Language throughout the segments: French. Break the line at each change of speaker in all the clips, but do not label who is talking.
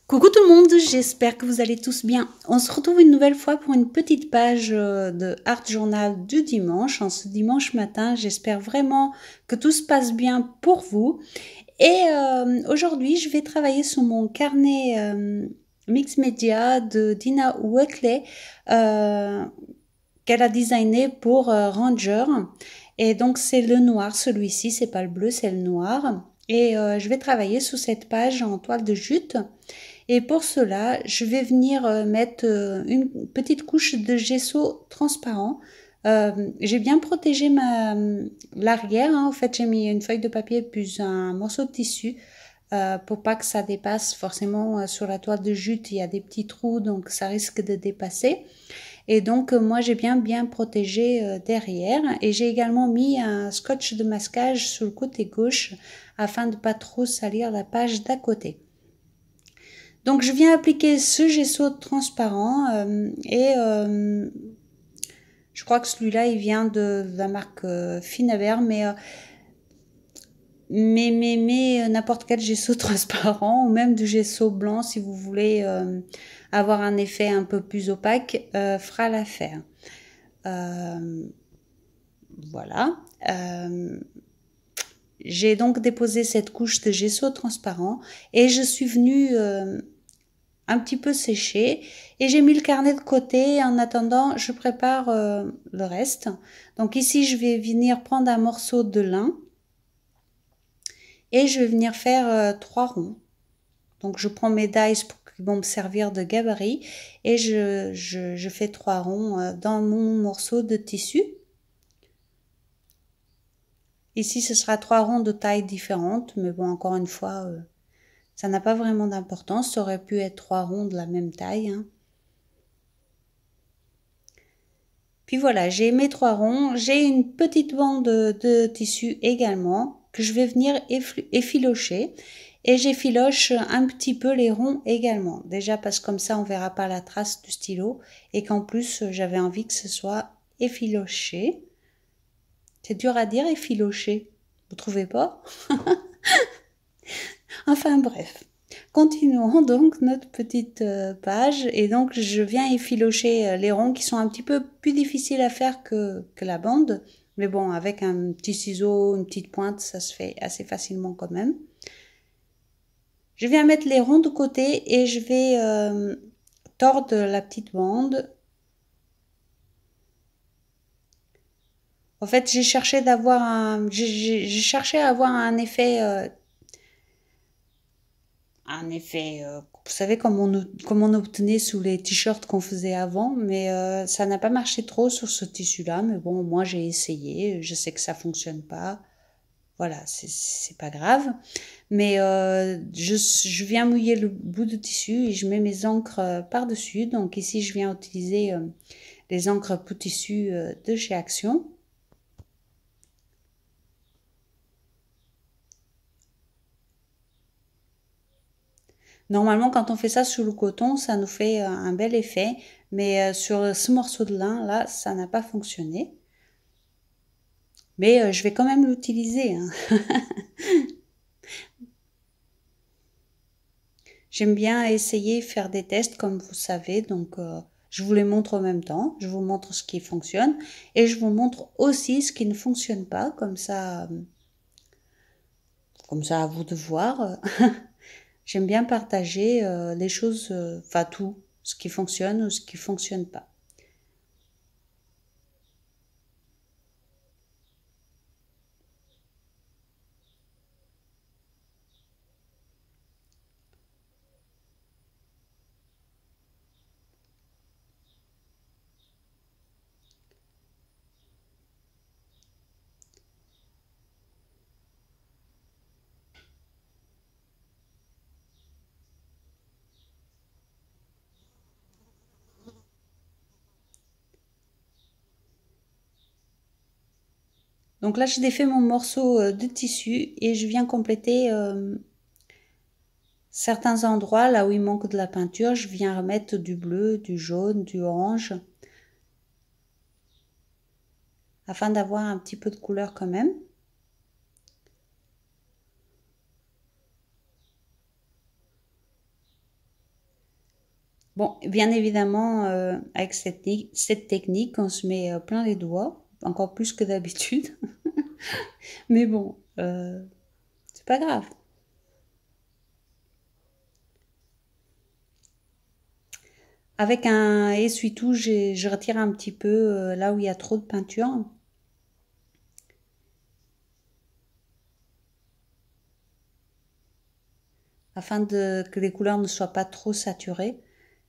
Coucou tout le monde, j'espère que vous allez tous bien. On se retrouve une nouvelle fois pour une petite page de Art Journal du dimanche, en ce dimanche matin. J'espère vraiment que tout se passe bien pour vous. Et aujourd'hui, je vais travailler sur mon carnet Mix Media de Dina Weckley qu'elle a designé pour Ranger. Et donc c'est le noir, celui-ci, c'est pas le bleu, c'est le noir. Et je vais travailler sur cette page en toile de jute. Et pour cela, je vais venir mettre une petite couche de gesso transparent. J'ai bien protégé l'arrière. En fait, j'ai mis une feuille de papier plus un morceau de tissu pour pas que ça dépasse. Forcément, sur la toile de jute, il y a des petits trous, donc ça risque de dépasser. Et donc, moi, j'ai bien protégé derrière. Et j'ai également mis un scotch de masquage sur le côté gauche afin de pas trop salir la page d'à côté. Donc je viens appliquer ce gesso transparent et je crois que celui-là il vient de la marque Finaver, mais n'importe quel gesso transparent ou même du gesso blanc si vous voulez avoir un effet un peu plus opaque fera l'affaire. Voilà. J'ai donc déposé cette couche de gesso transparent et je suis venue un petit peu séché et j'ai mis le carnet de côté. En attendant, je prépare le reste. Donc ici, je vais venir prendre un morceau de lin et je vais venir faire 3 ronds. Donc je prends mes dies qui vont me servir de gabarit et je fais 3 ronds dans mon morceau de tissu. Ici, ce sera 3 ronds de taille différentes, mais bon, encore une fois, ça n'a pas vraiment d'importance. Ça aurait pu être 3 ronds de la même taille. Hein. Puis voilà, j'ai mes 3 ronds. J'ai une petite bande de tissu également que je vais venir effilocher. Et j'effiloche un petit peu les ronds également. Déjà parce que comme ça, on verra pas la trace du stylo. Et qu'en plus, j'avais envie que ce soit effiloché. C'est dur à dire, effiloché. Vous trouvez pas? Enfin bref. Continuons donc notre petite page et donc je viens effilocher les ronds qui sont un petit peu plus difficiles à faire que la bande. Mais bon, avec un petit ciseau, une petite pointe, ça se fait assez facilement quand même. Je viens mettre les ronds de côté et je vais tordre la petite bande. En fait, j'ai cherché à avoir un effet vous savez, comme on obtenait sous les t-shirts qu'on faisait avant, mais ça n'a pas marché trop sur ce tissu-là. Mais bon, moi j'ai essayé, je sais que ça fonctionne pas. Voilà, c'est pas grave. Mais je viens mouiller le bout de tissu et je mets mes encres par-dessus. Donc ici, je viens utiliser les encres pour tissu de chez Action. Normalement, quand on fait ça sur le coton, ça nous fait un bel effet. Mais sur ce morceau de lin, là, ça n'a pas fonctionné. Mais je vais quand même l'utiliser. Hein. J'aime bien essayer, faire des tests, comme vous savez. Donc, je vous les montre en même temps. Je vous montre ce qui fonctionne. Et je vous montre aussi ce qui ne fonctionne pas. Comme ça à vous de voir. J'aime bien partager les choses, enfin tout, ce qui fonctionne ou ce qui fonctionne pas. Donc là, j'ai défait mon morceau de tissu et je viens compléter certains endroits là où il manque de la peinture. Je viens remettre du bleu, du jaune, du orange afin d'avoir un petit peu de couleur quand même. Bon, bien évidemment, avec cette technique, on se met plein les doigts, encore plus que d'habitude. Mais bon, c'est pas grave. Avec un essuie-tout, je retire un petit peu là où il y a trop de peinture. Afin que les couleurs ne soient pas trop saturées.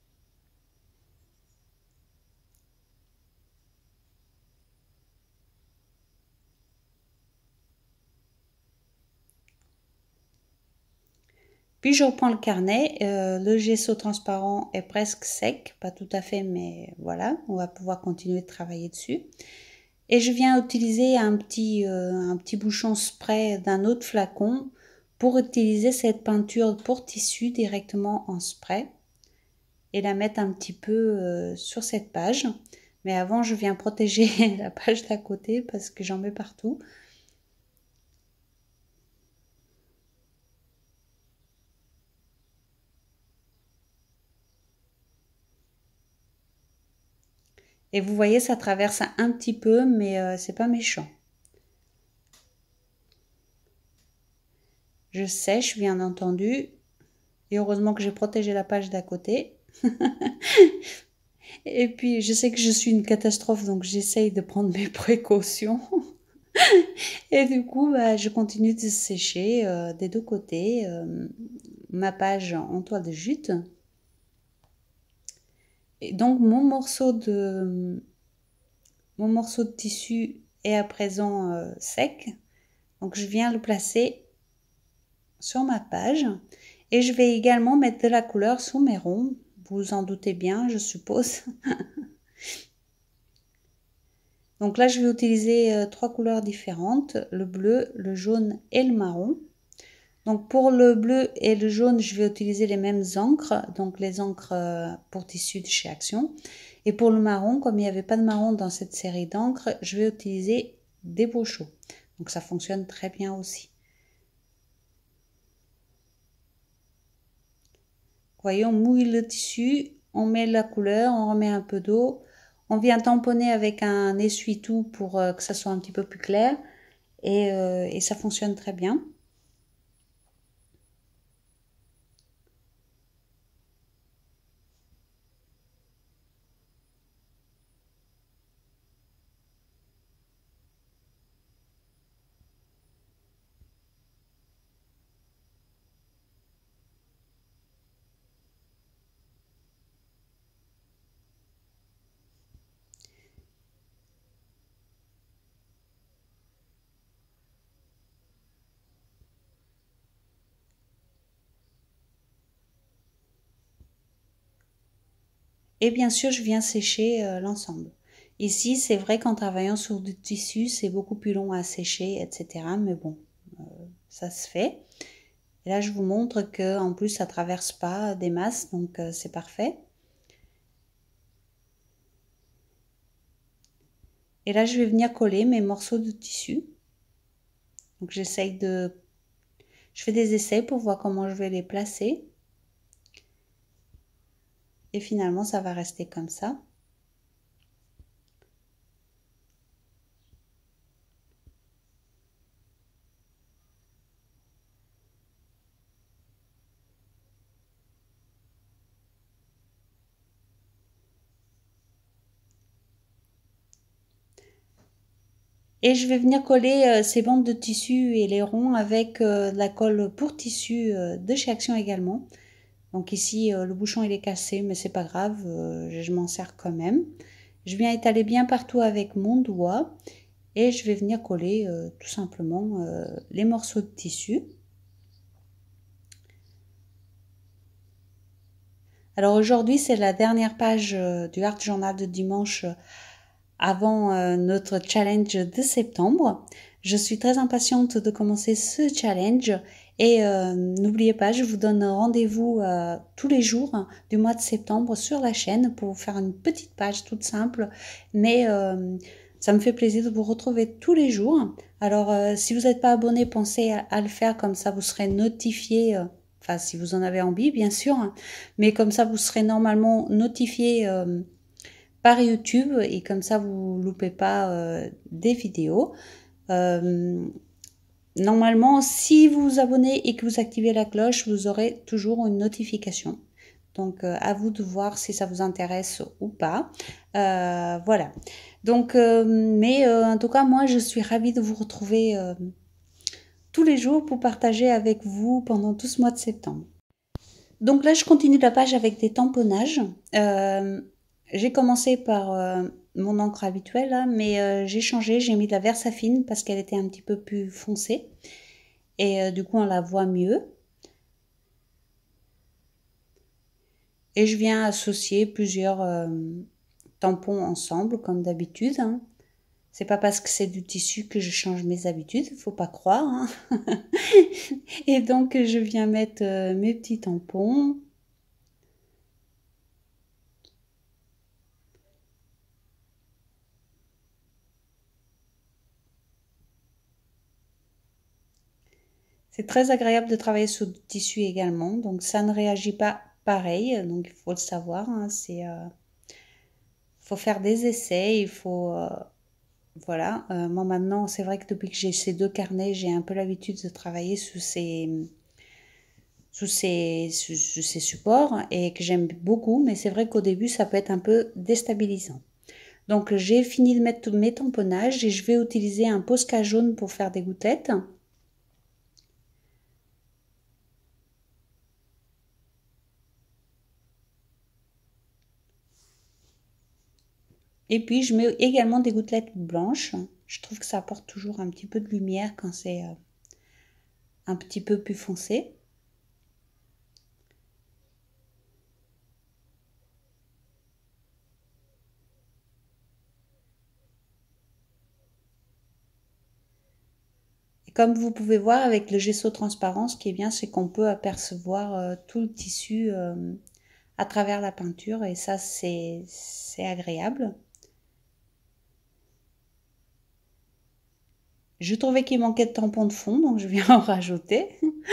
Puis je reprends le carnet, le gesso transparent est presque sec, pas tout à fait, mais voilà, on va pouvoir continuer de travailler dessus. Et je viens utiliser un petit bouchon spray d'un autre flacon pour utiliser cette peinture pour tissu directement en spray et la mettre un petit peu sur cette page. Mais avant, je viens protéger la page d'à côté parce que j'en mets partout. Et vous voyez, ça traverse un petit peu, mais c'est pas méchant. Je sèche, bien entendu. Et heureusement que j'ai protégé la page d'à côté. Et puis, je sais que je suis une catastrophe, donc j'essaye de prendre mes précautions. Et du coup, bah, je continue de sécher des deux côtés ma page en toile de jute. Et donc, mon morceau de tissu est à présent sec. Donc, je viens le placer sur ma page. Et je vais également mettre de la couleur sous mes ronds. Vous vous en doutez bien, je suppose. Donc là, je vais utiliser trois couleurs différentes, le bleu, le jaune et le marron. Donc pour le bleu et le jaune, je vais utiliser les mêmes encres, donc les encres pour tissu de chez Action. Et pour le marron, comme il n'y avait pas de marron dans cette série d'encres, je vais utiliser des Bochaux. Donc ça fonctionne très bien aussi. Vous voyez, on mouille le tissu, on met la couleur, on remet un peu d'eau. On vient tamponner avec un essuie-tout pour que ça soit un petit peu plus clair. Et ça fonctionne très bien. Et bien sûr, je viens sécher l'ensemble. Ici, c'est vrai qu'en travaillant sur du tissu, c'est beaucoup plus long à sécher, etc. Mais bon, ça se fait. Et là, je vous montre que en plus, ça traverse pas des masses, donc c'est parfait. Et là, je vais venir coller mes morceaux de tissu. Donc, je fais des essais pour voir comment je vais les placer. Et finalement, ça va rester comme ça. Et je vais venir coller ces bandes de tissu et les ronds avec de la colle pour tissu de chez Action également. Donc ici, le bouchon il est cassé, mais c'est pas grave, je m'en sers quand même. Je viens étaler bien partout avec mon doigt et je vais venir coller tout simplement les morceaux de tissu. Alors aujourd'hui, c'est la dernière page du Art Journal de dimanche avant notre challenge de septembre. Je suis très impatiente de commencer ce challenge et n'oubliez pas, je vous donne rendez-vous tous les jours du mois de septembre sur la chaîne pour vous faire une petite page toute simple, mais ça me fait plaisir de vous retrouver tous les jours. Alors si vous n'êtes pas abonné, pensez à le faire, comme ça vous serez notifié Enfin, si vous en avez envie, bien sûr. Mais comme ça, vous serez normalement notifié par YouTube et comme ça, vous ne loupez pas des vidéos. Normalement, si vous vous abonnez et que vous activez la cloche, vous aurez toujours une notification. Donc, à vous de voir si ça vous intéresse ou pas. Voilà. Donc, en tout cas, moi, je suis ravie de vous retrouver tous les jours pour partager avec vous pendant tout ce mois de septembre. Donc là, je continue la page avec des tamponnages. J'ai commencé par mon encre habituelle, là, mais j'ai changé, j'ai mis de la Versafine parce qu'elle était un petit peu plus foncée. Et du coup, on la voit mieux. Et je viens associer plusieurs tampons ensemble, comme d'habitude. Hein. C'est pas parce que c'est du tissu que je change mes habitudes, faut pas croire. Hein. Et donc, je viens mettre mes petits tampons. C'est très agréable de travailler sur du tissu également, donc ça ne réagit pas pareil, donc il faut le savoir. Hein, faut faire des essais, il faut voilà. Moi maintenant, c'est vrai que depuis que j'ai ces deux carnets, j'ai un peu l'habitude de travailler sous ces supports et que j'aime beaucoup, mais c'est vrai qu'au début, ça peut être un peu déstabilisant. Donc j'ai fini de mettre mes tamponnages et je vais utiliser un Posca jaune pour faire des gouttelettes. Et puis je mets également des gouttelettes blanches. Je trouve que ça apporte toujours un petit peu de lumière quand c'est un petit peu plus foncé. Et comme vous pouvez voir avec le gesso transparent, ce qui est bien, c'est qu'on peut apercevoir tout le tissu à travers la peinture et ça c'est agréable. Je trouvais qu'il manquait de tampons de fond, donc je viens en rajouter.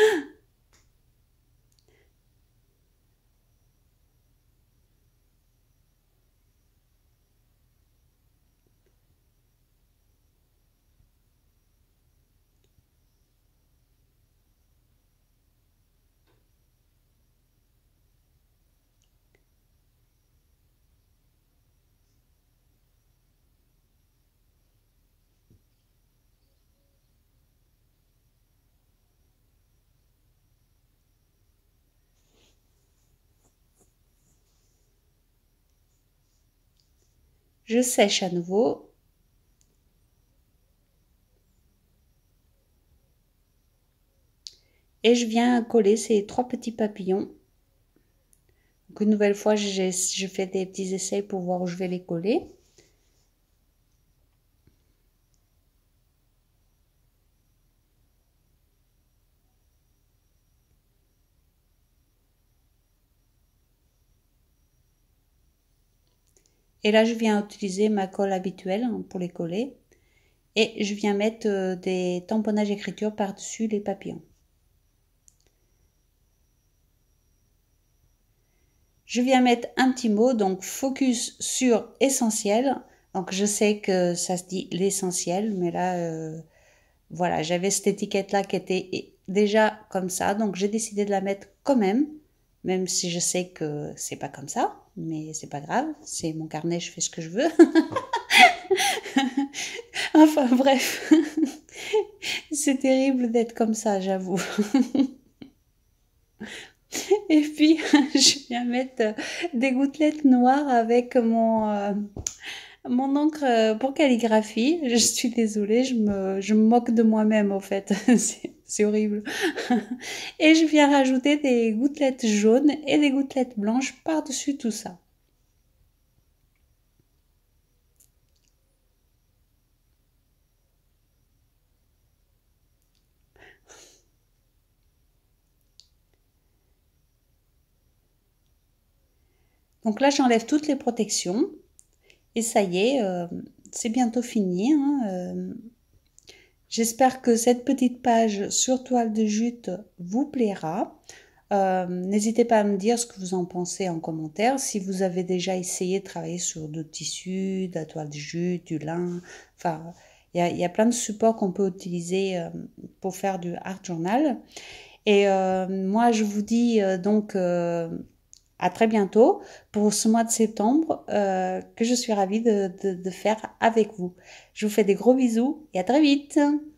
Je sèche à nouveau. Et je viens coller ces trois petits papillons. Donc une nouvelle fois, je fais des petits essais pour voir où je vais les coller. Et là, je viens utiliser ma colle habituelle pour les coller. Et je viens mettre des tamponnages écriture par-dessus les papillons. Je viens mettre un petit mot, donc focus sur essentiel. Donc je sais que ça se dit l'essentiel, mais là, voilà, j'avais cette étiquette-là qui était déjà comme ça, donc j'ai décidé de la mettre quand même si je sais que c'est pas comme ça, mais c'est pas grave, c'est mon carnet, je fais ce que je veux. Enfin bref, c'est terrible d'être comme ça, j'avoue. Et puis, je viens mettre des gouttelettes noires avec mon encre pour calligraphie. Je suis désolée, je me moque de moi-même au fait. C'est horrible. Et je viens rajouter des gouttelettes jaunes et des gouttelettes blanches par-dessus tout ça. Donc là, j'enlève toutes les protections. Et ça y est, c'est bientôt fini. Hein, j'espère que cette petite page sur toile de jute vous plaira. N'hésitez pas à me dire ce que vous en pensez en commentaire. Si vous avez déjà essayé de travailler sur d'autres tissus, de la toile de jute, du lin, enfin, il y a plein de supports qu'on peut utiliser pour faire du art journal. Et moi, je vous dis donc à très bientôt pour ce mois de septembre que je suis ravie de faire avec vous. Je vous fais des gros bisous et à très vite.